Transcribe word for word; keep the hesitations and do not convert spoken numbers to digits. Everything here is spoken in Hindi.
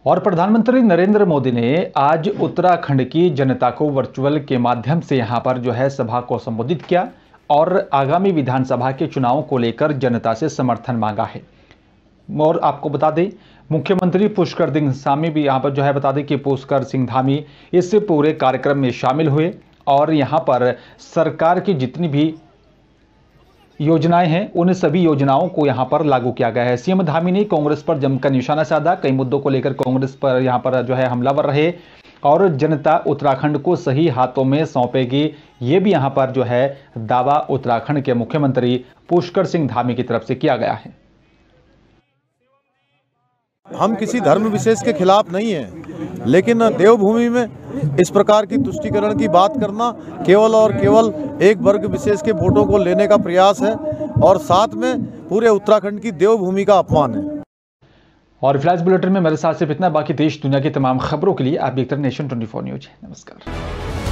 और प्रधानमंत्री नरेंद्र मोदी ने आज उत्तराखंड की जनता को वर्चुअल के माध्यम से यहां पर जो है सभा को संबोधित किया और आगामी विधानसभा के चुनाव को लेकर जनता से समर्थन मांगा है। और आपको बता दें, मुख्यमंत्री पुष्कर सिंह धामी भी यहां पर जो है बता दें कि पुष्कर सिंह धामी इस पूरे कार्यक्रम में शामिल हुए और यहां पर सरकार की जितनी भी योजनाएं हैं उन सभी योजनाओं को यहां पर लागू किया गया है। सीएम धामी ने कांग्रेस पर जमकर निशाना साधा, कई मुद्दों को लेकर कांग्रेस पर यहां पर जो है हमलावर रहे और जनता उत्तराखंड को सही हाथों में सौंपेगी, ये भी यहां पर जो है दावा उत्तराखंड के मुख्यमंत्री पुष्कर सिंह धामी की तरफ से किया गया है। हम किसी धर्म विशेष के खिलाफ नहीं हैं, लेकिन देवभूमि में इस प्रकार की तुष्टीकरण की बात करना केवल और केवल एक वर्ग विशेष के वोटों को लेने का प्रयास है और साथ में पूरे उत्तराखंड की देवभूमि का अपमान है। और फ्लैश बुलेटिन में मेरे साथ सिर्फ इतना, बाकी देश दुनिया की तमाम खबरों के लिए आप देखते रहिए नेशन ट्वेंटी फोर न्यूज। नमस्कार।